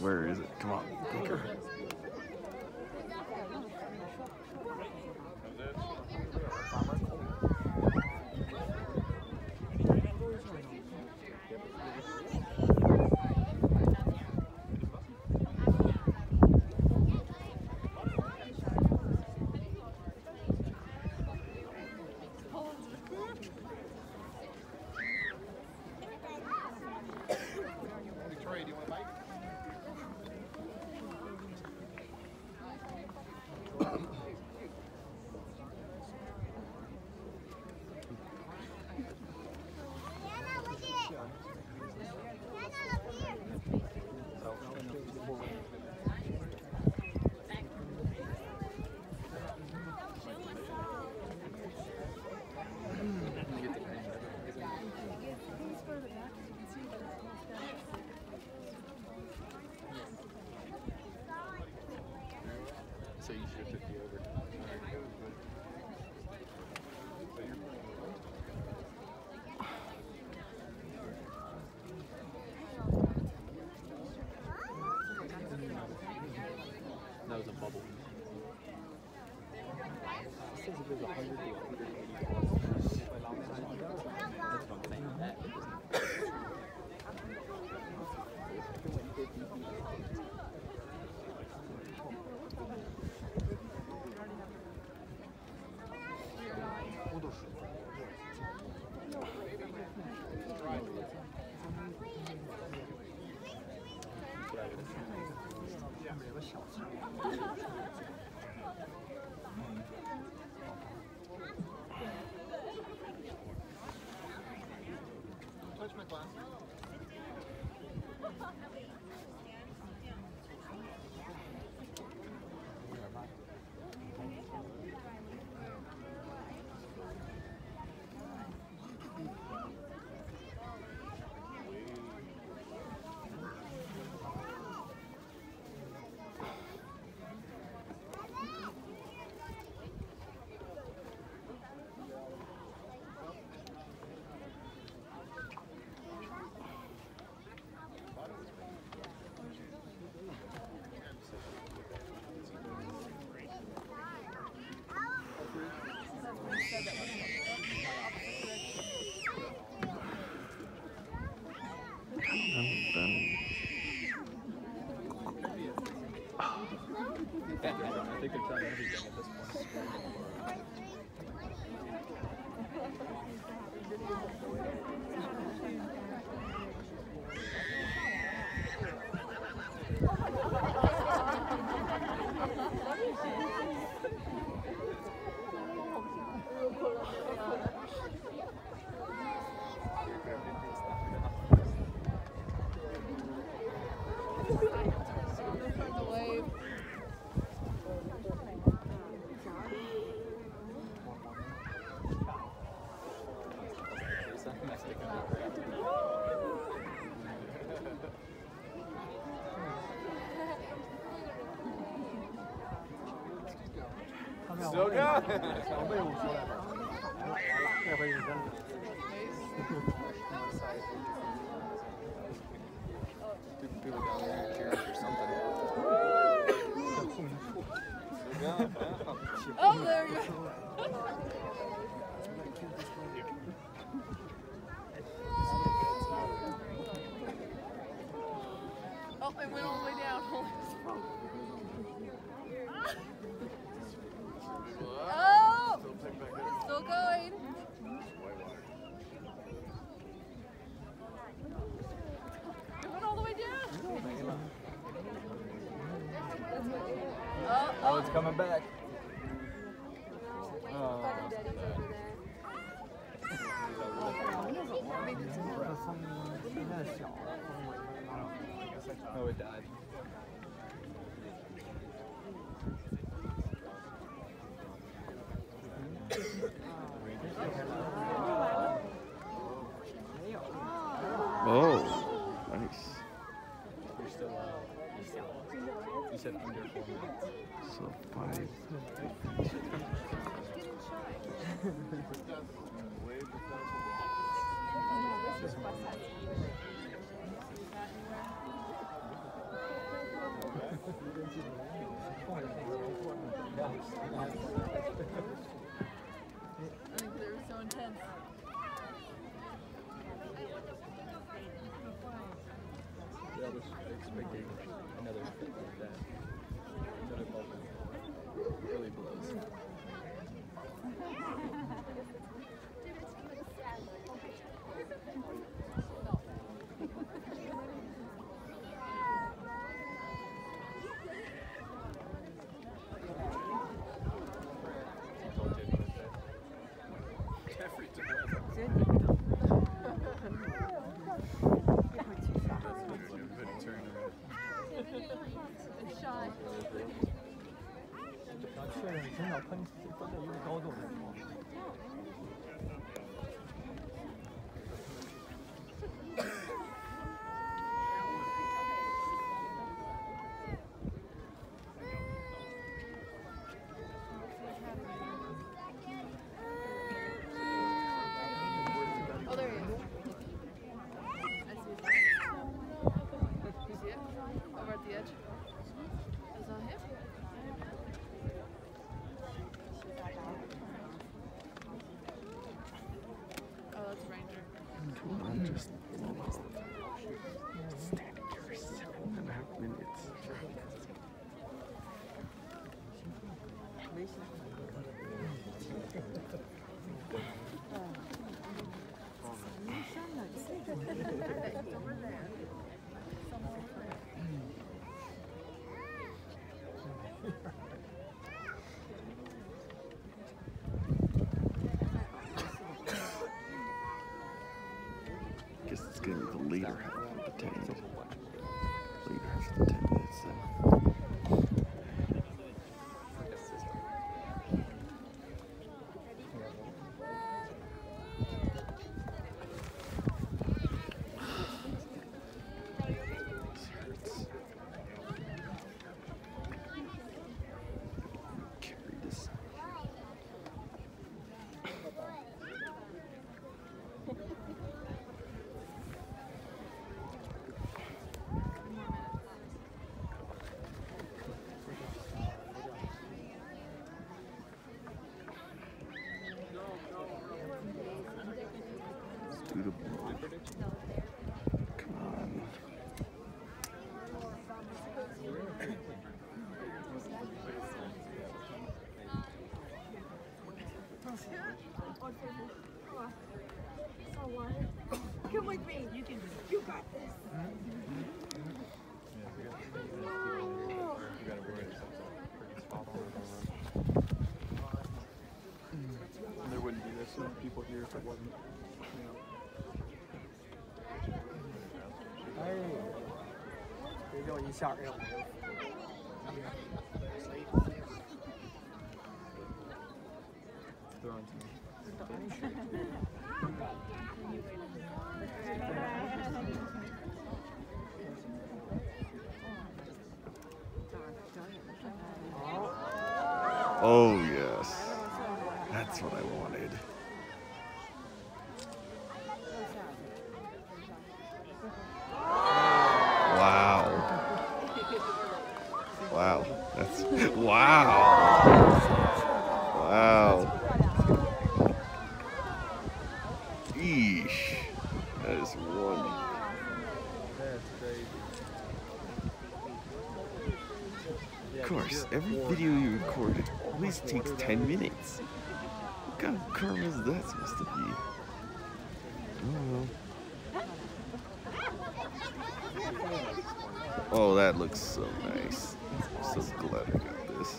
Where is it? Come on, quicker. So you should have 50 over. That was a bubble. It says it was 100 to 180 plus. That's what I'm saying. Touch my glass. I think they're trying everything at this point. Still got it. People down there cheering for something. Oh, there you go. Oh, it went all the way down. Holy smoke. Oh! Still going. It went all the way down. Oh, it's coming back. Oh, oh, it died. Oh, nice. You're still, you said under 4 minutes. So 5. was expecting another fit like that. Another bubble. Really blows. Jeffrey took It's shy. 然后确认真的喷都在一个高度才高。 Oh, there he is. I see his You see it? Over at the edge. Is that him? Oh, that's Ranger. Come on, just standing here for 7.5 minutes. Guess it's gonna be the later half of the 10 minutes. Later half of the 10 minutes then. This hurts. Carry this. Let's do the blow. Come on. Come with me. You can. You got this. There wouldn't be this many people here if it wasn't, you know. 哎，别叫一下让我。 They're on to me. Oh, yes. That's what I wanted. Wow. Wow. That's wow. Wow. Eesh. That is one. That's crazy. Of course, every video you record at least takes 10 minutes. What kind of karma is that supposed to be? Oh, that looks so nice. I'm so glad I got this.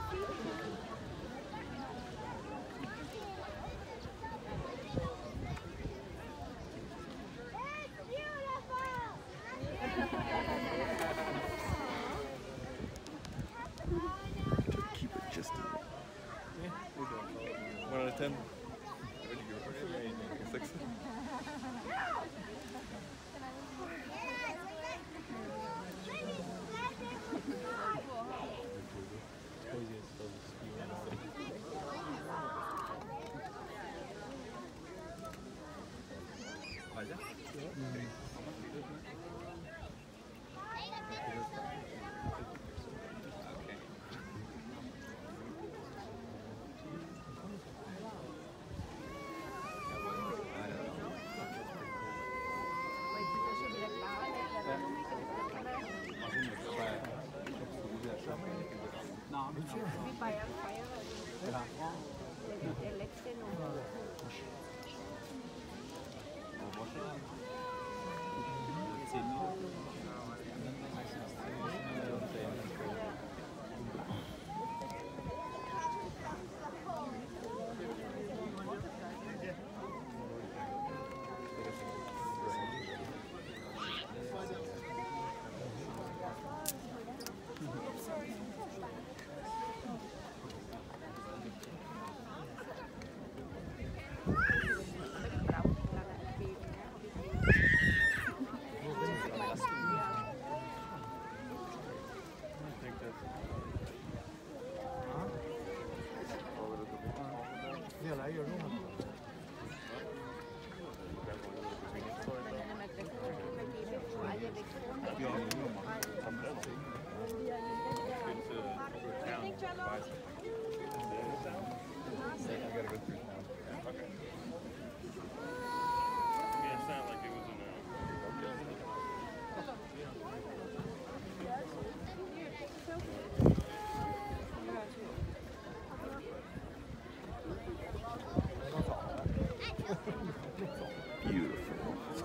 Keep it just a 1 out of 10. What did you record it? 6.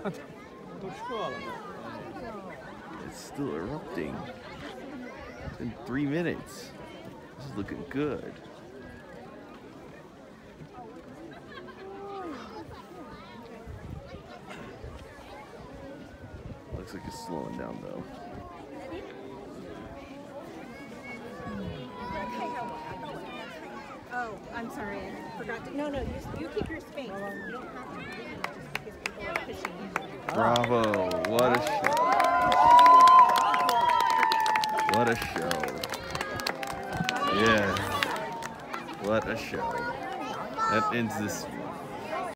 都撤了吗？ It's still erupting. In 3 minutes. This is looking good. Looks like it's slowing down though. Oh, I'm sorry. I forgot to. No, you keep your space. You don't have to leave just because people are pushing you. Bravo! What a show! What a show! Yes! What a show! That ends this